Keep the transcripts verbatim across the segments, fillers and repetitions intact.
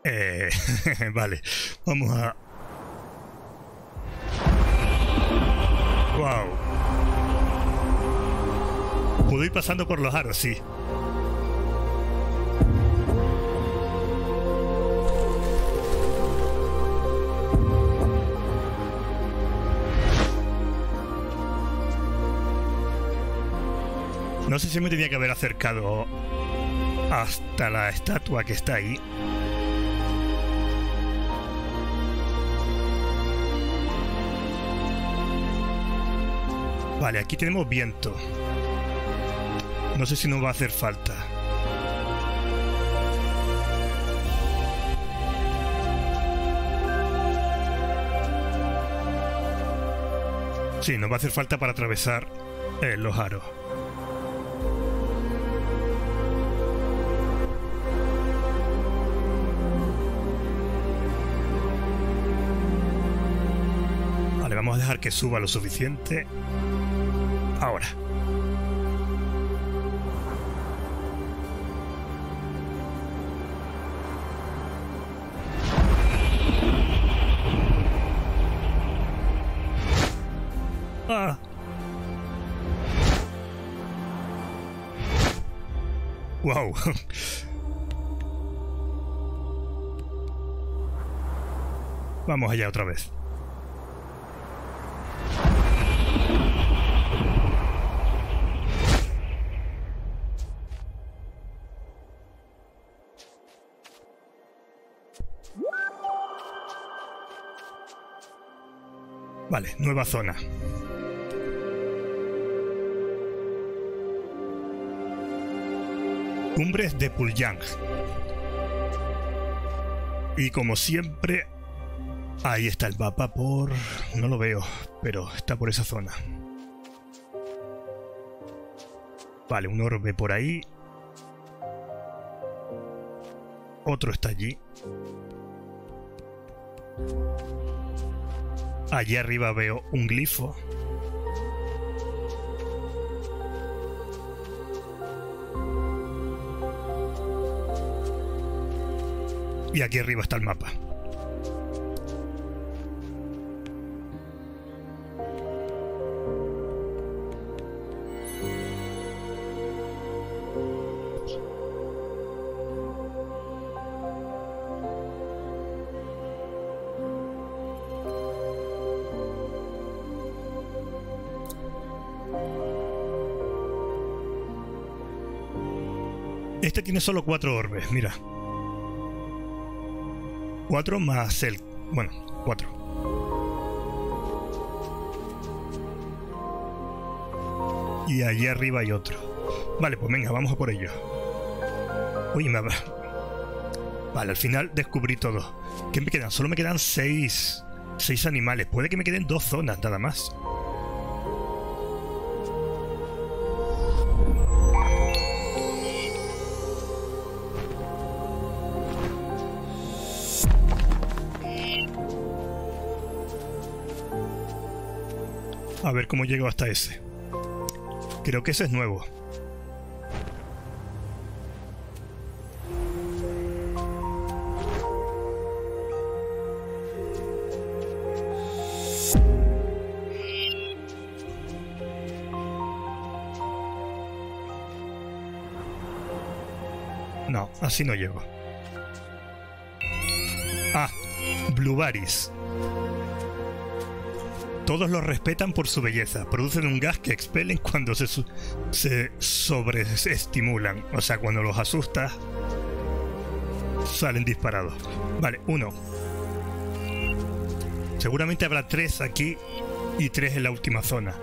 Eh, vale, vamos a... Wow. Puedo ir pasando por los aros, sí. No sé si me tenía que haber acercado hasta la estatua que está ahí. Vale, aquí tenemos viento. No sé si nos va a hacer falta. Sí, nos va a hacer falta para atravesar eh, los aros. Vale, vamos a dejar que suba lo suficiente. Ahora. Ah. Wow. Vamos allá otra vez. Vale, nueva zona. Cumbres de Pulyang. Y como siempre, ahí está el mapa por... No lo veo, pero está por esa zona. Vale, un orbe por ahí. Otro está allí. Allí arriba veo un glifo. Y aquí arriba está el mapa. Este tiene solo cuatro orbes, mira. Cuatro más el... Bueno, cuatro. Y allí arriba hay otro. Vale, pues venga, vamos a por ello. Uy, me... Vale, al final descubrí todo. ¿Qué me quedan? Solo me quedan seis... Seis animales. Puede que me queden dos zonas, nada más. A ver cómo llego hasta ese. Creo que ese es nuevo. No, así no llego. Ah, Blueberries. Todos los respetan por su belleza. Producen un gas que expelen cuando se, se sobreestimulan. O sea, cuando los asustas, salen disparados. Vale, uno. Seguramente habrá tres aquí y tres en la última zona.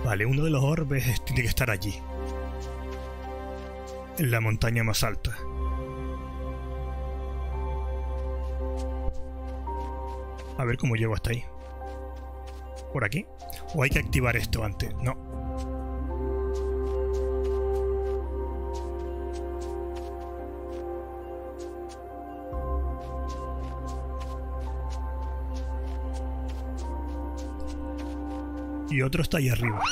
Vale, uno de los orbes tiene que estar allí. En la montaña más alta. A ver cómo llego hasta ahí. ¿Por aquí? ¿O hay que activar esto antes? No. Y otro está ahí arriba.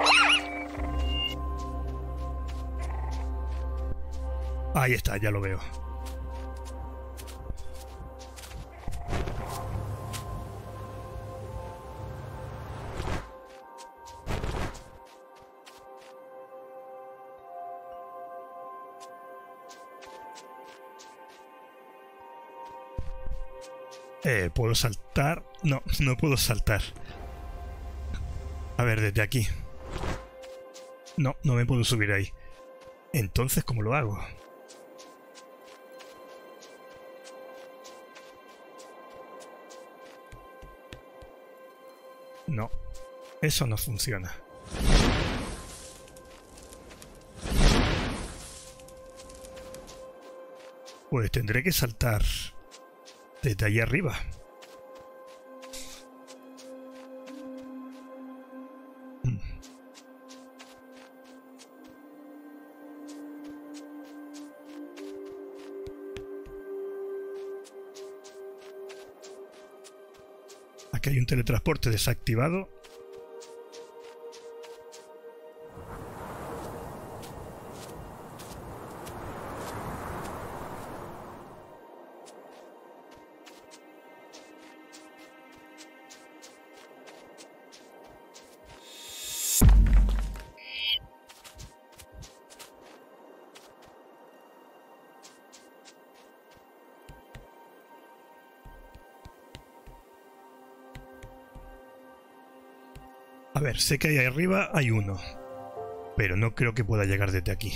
Ahí está, ya lo veo. Eh, ¿puedo saltar? No, no puedo saltar. A ver, desde aquí. No, no me puedo subir ahí. Entonces, ¿cómo lo hago? No, eso no funciona. Pues tendré que saltar desde ahí arriba. Hmm. Aquí hay un teletransporte desactivado. A ver, sé que ahí arriba hay uno, pero no creo que pueda llegar desde aquí.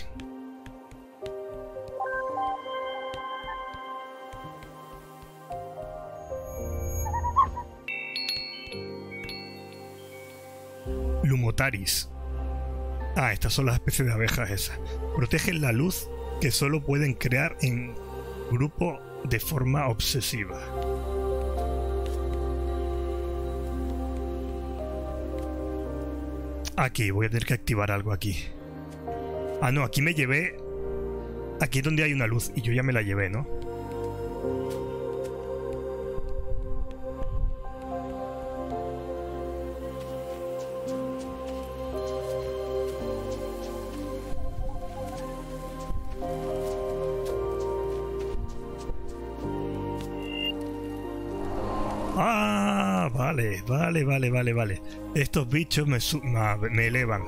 Lumotaris. Ah, estas son las especies de abejas esas. Protegen la luz que solo pueden crear en grupo de forma obsesiva. Aquí, voy a tener que activar algo aquí. Ah, no, aquí me llevé... Aquí es donde hay una luz y yo ya me la llevé, ¿no? Ah, vale, vale, vale, vale, vale. Estos bichos me, me elevan.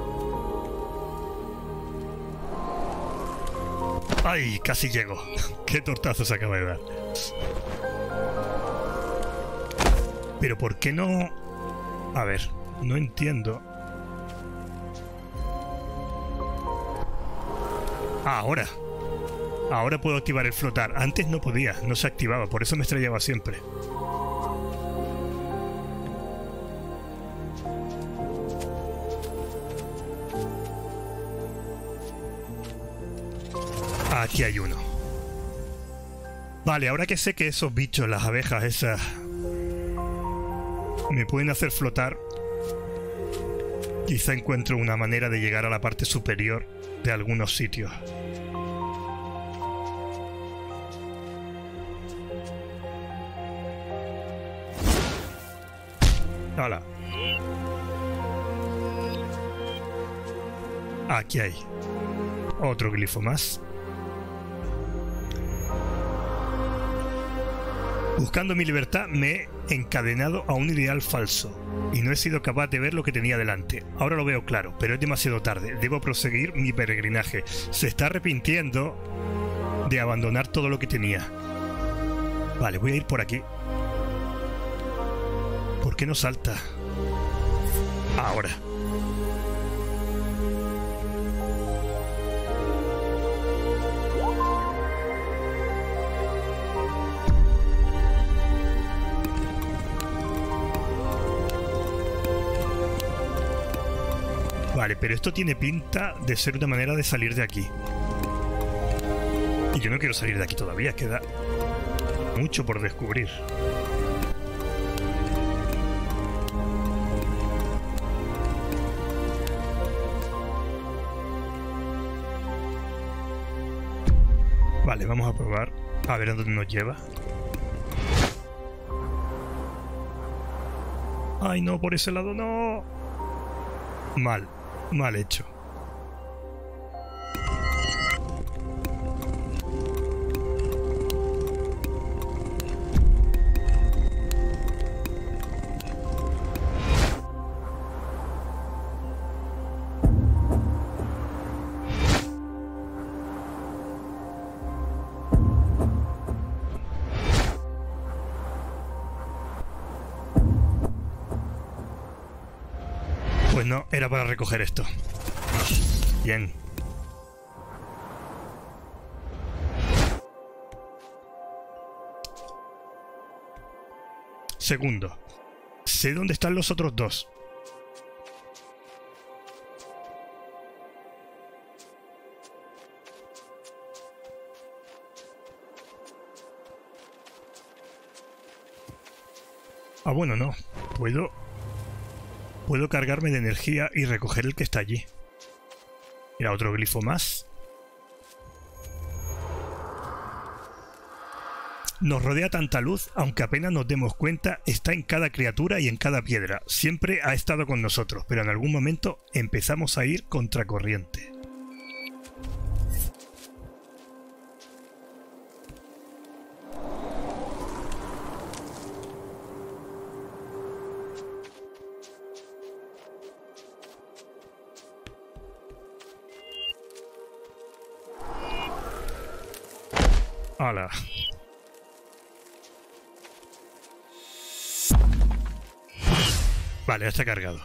¡Ay! Casi llego. ¡Qué tortazo se acaba de dar! Pero ¿por qué no...? A ver, no entiendo. Ah, ahora. Ahora puedo activar el flotar. Antes no podía, no se activaba, por eso me estrellaba siempre. Aquí hay uno. Vale, ahora que sé que esos bichos, las abejas esas, me pueden hacer flotar, quizá encuentro una manera de llegar a la parte superior de algunos sitios. ¡Hala! Aquí hay otro glifo más. Buscando mi libertad me he encadenado a un ideal falso y no he sido capaz de ver lo que tenía delante. Ahora lo veo claro, pero es demasiado tarde. Debo proseguir mi peregrinaje. Se está arrepintiendo de abandonar todo lo que tenía. Vale, voy a ir por aquí. ¿Por qué no salta? Ahora. Vale, pero esto tiene pinta de ser una manera de salir de aquí. Y yo no quiero salir de aquí todavía, queda mucho por descubrir. Vale, vamos a probar a ver a dónde nos lleva. Ay, no, por ese lado no. Mal, mal hecho. Pues no, era para recoger esto. Bien. Segundo. Sé dónde están los otros dos. Ah, bueno, no. Puedo... Puedo cargarme de energía y recoger el que está allí. Mira, otro glifo más. Nos rodea tanta luz, aunque apenas nos demos cuenta, está en cada criatura y en cada piedra. Siempre ha estado con nosotros, pero en algún momento empezamos a ir contracorriente. ¡Hala! Vale, ya está cargado.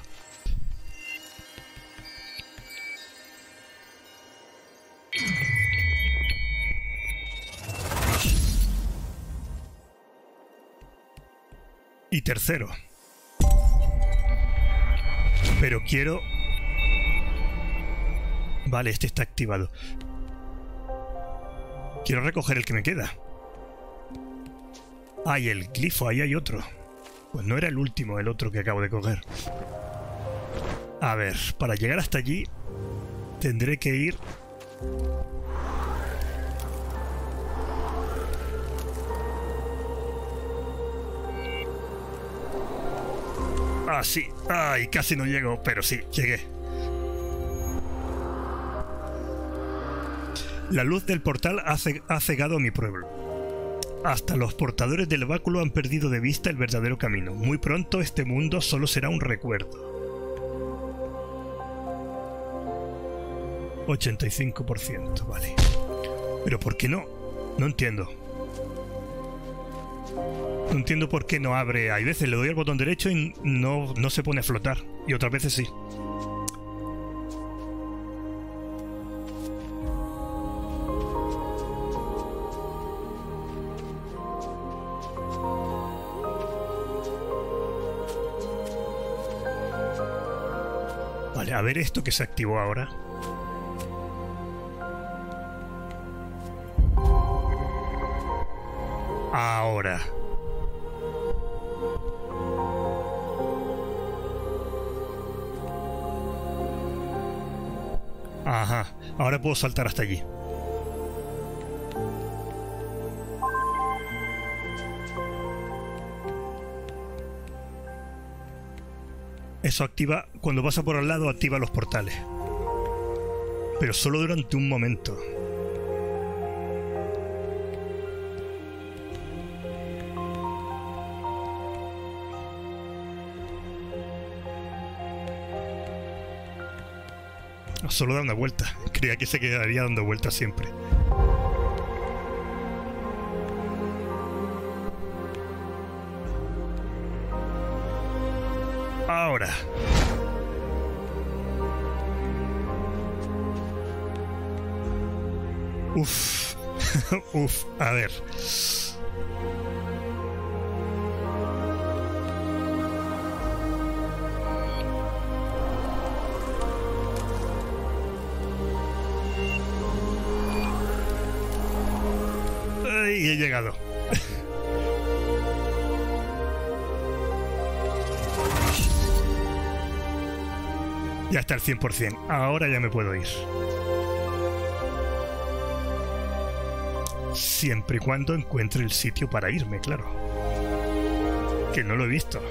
Y tercero. Pero quiero... Vale, este está activado. Quiero recoger el que me queda. Ah, y el glifo, ahí hay otro. Pues no era el último, el otro que acabo de coger. A ver, para llegar hasta allí tendré que ir... Ah, sí. Ay, casi no llego, pero sí, llegué. La luz del portal ha, ce ha cegado a mi pueblo. Hasta los portadores del báculo han perdido de vista el verdadero camino. Muy pronto este mundo solo será un recuerdo. ochenta y cinco por ciento, vale. Pero ¿por qué no? No entiendo. No entiendo por qué no abre. Hay veces le doy al botón derecho y no, no se pone a flotar. Y otras veces sí. Vale, a ver esto que se activó ahora. Ahora. Ajá, ahora puedo saltar hasta allí. Eso activa, cuando pasa por al lado, activa los portales. Pero solo durante un momento. Solo da una vuelta. Creía que se quedaría dando vueltas siempre. Ahora. Uf. Uf. A ver. he llegado. Ya está al cien por cien. Ahora ya me puedo ir. Siempre y cuando encuentre el sitio para irme, claro. Que no lo he visto.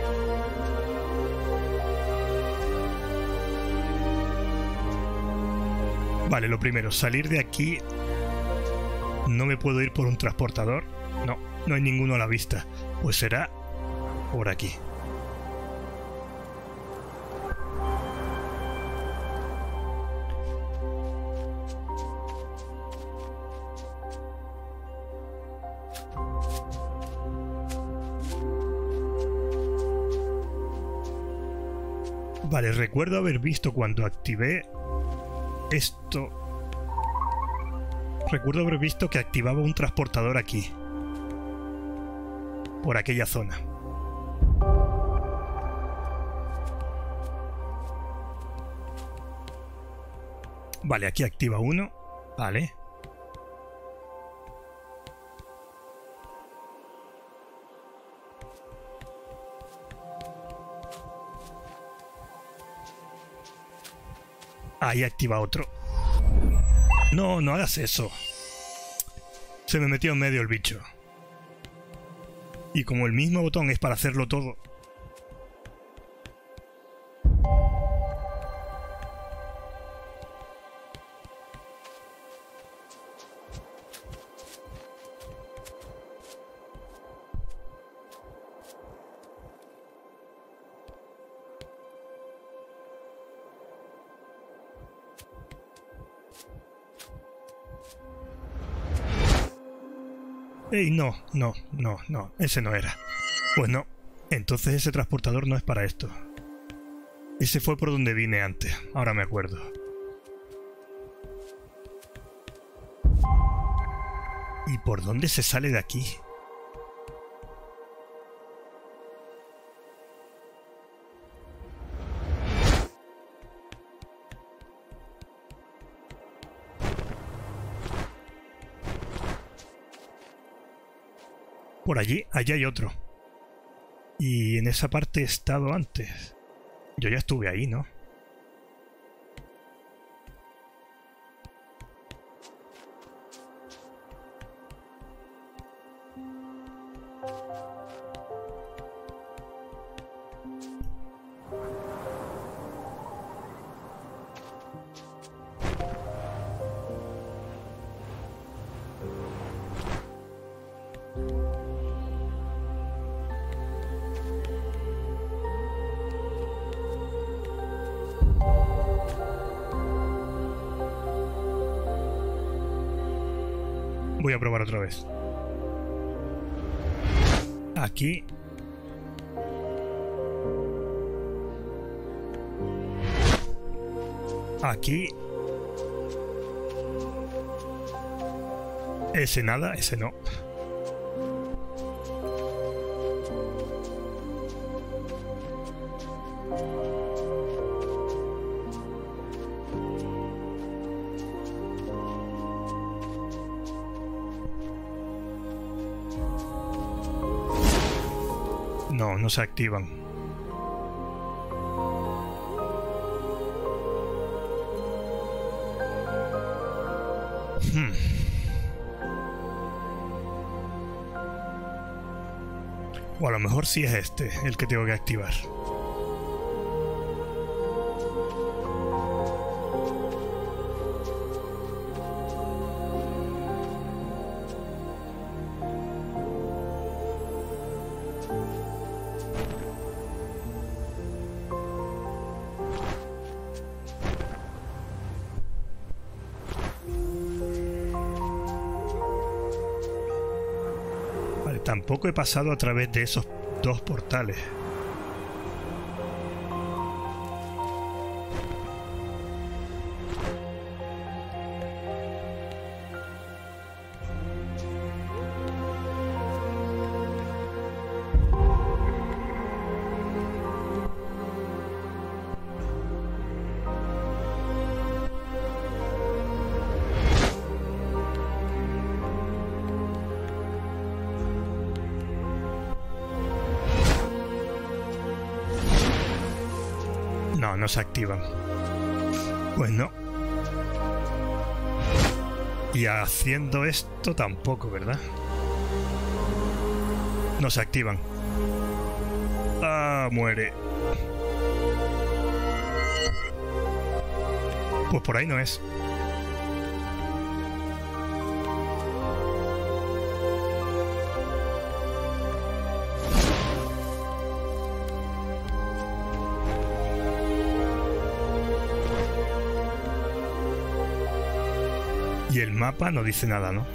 Vale, lo primero, salir de aquí. No me puedo ir por un transportador. No, no hay ninguno a la vista. Pues será por aquí. Vale, recuerdo haber visto cuando activé esto. Recuerdo haber visto que activaba un transportador aquí. Por aquella zona. Vale, aquí activa uno. Vale. Ahí activa otro. No, no hagas eso. Se me metió en medio el bicho. Y como el mismo botón es para hacerlo todo... ¡Ey! No, no, no, no. Ese no era. Pues no. Entonces ese transportador no es para esto. Ese fue por donde vine antes. Ahora me acuerdo. ¿Y por dónde se sale de aquí? Por allí, allí hay otro. Y en esa parte he estado antes. Yo ya estuve ahí, ¿no? Voy a probar otra vez. Aquí. Aquí. Ese nada, ese no. No, no se activan. Hmm. O a lo mejor sí es este el que tengo que activar. Tampoco he pasado a través de esos dos portales. No, no se activan. Pues no. Y haciendo esto tampoco, ¿verdad? No se activan. Ah, muere. Pues por ahí no es. Y el mapa no dice nada, ¿no?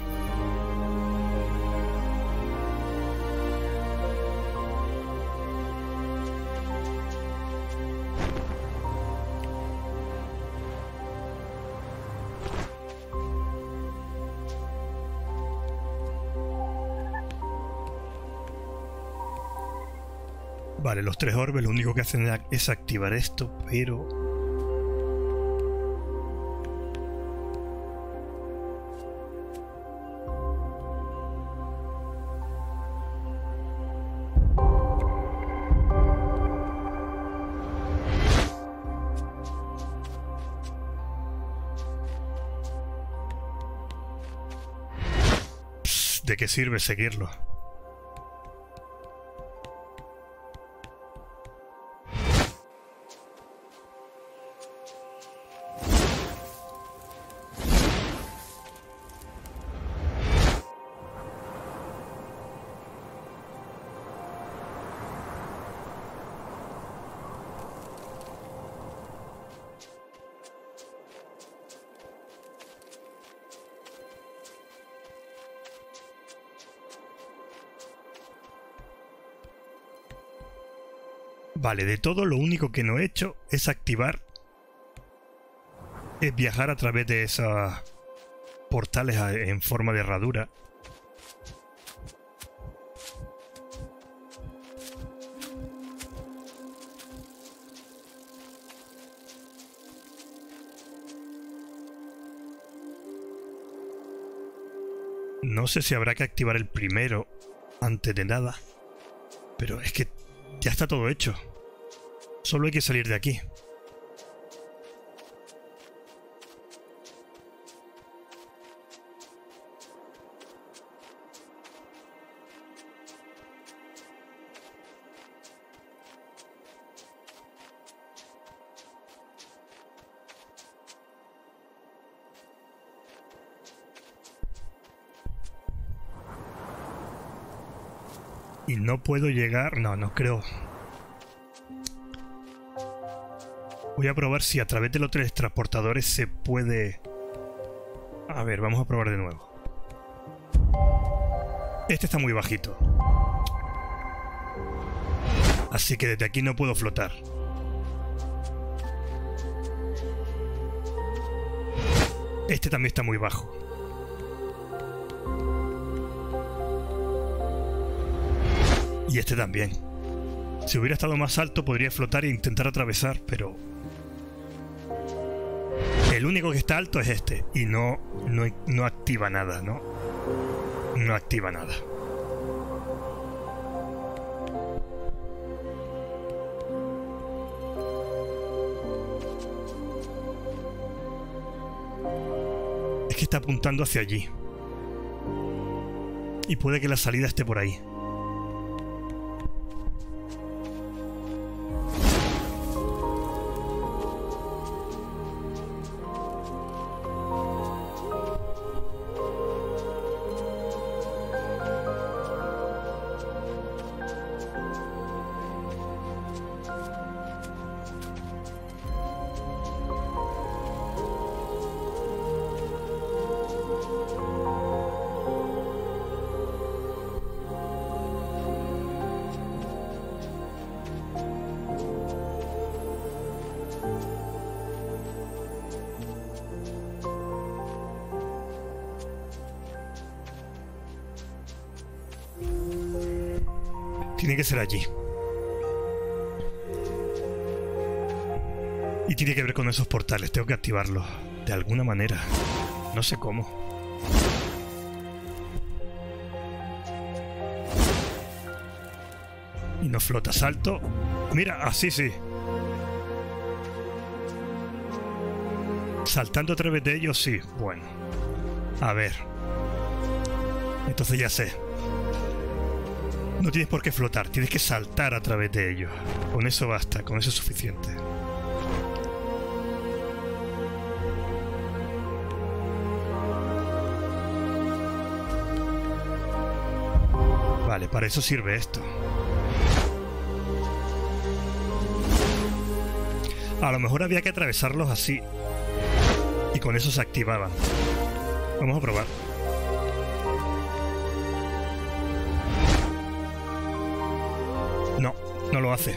Vale, los tres orbes lo único que hacen es activar esto, pero... ¿De qué sirve seguirlo? Vale, de todo lo único que no he hecho es activar, es viajar a través de esos portales en forma de herradura. No sé si habrá que activar el primero antes de nada, pero es que ya está todo hecho. Solo hay que salir de aquí. Y no puedo llegar... No, no creo... Voy a probar si a través de los tres transportadores se puede... A ver, vamos a probar de nuevo. Este está muy bajito. Así que desde aquí no puedo flotar. Este también está muy bajo. Y este también. Si hubiera estado más alto podría flotar e intentar atravesar, pero... El único que está alto es este. Y no, no, no activa nada, ¿no? No activa nada. Es que está apuntando hacia allí. Y puede que la salida esté por ahí. Tiene que ser allí. Y tiene que ver con esos portales. Tengo que activarlos de alguna manera. No sé cómo. Y no flota. Salto. Mira, así sí. Saltando a través de ellos, sí. Bueno. A ver. Entonces ya sé. No tienes por qué flotar, tienes que saltar a través de ellos. Con eso basta, con eso es suficiente. Vale, para eso sirve esto. A lo mejor había que atravesarlos así. Y con eso se activaban. Vamos a probar. No, no lo hace.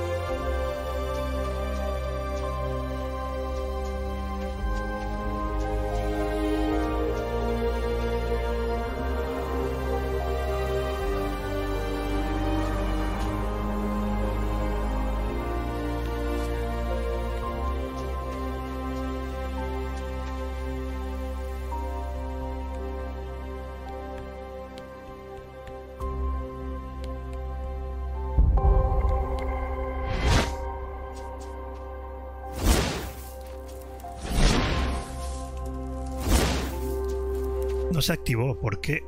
No se activó, ¿por qué?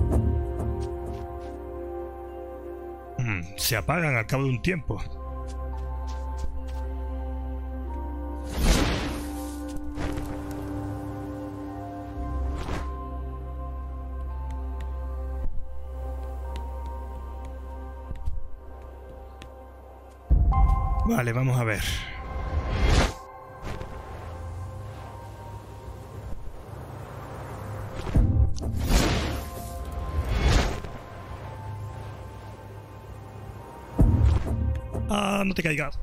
Mm, se apagan al cabo de un tiempo. Vale, vamos a ver. Ah, no te caigas.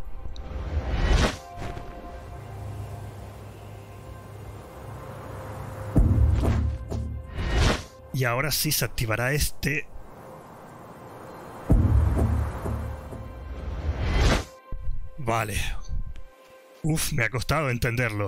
Y ahora sí se activará este. Vale. Uf, me ha costado entenderlo.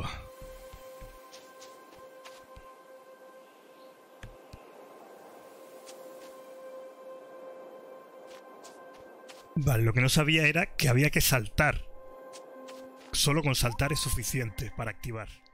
Vale, lo que no sabía era que había que saltar. Solo con saltar es suficiente para activar.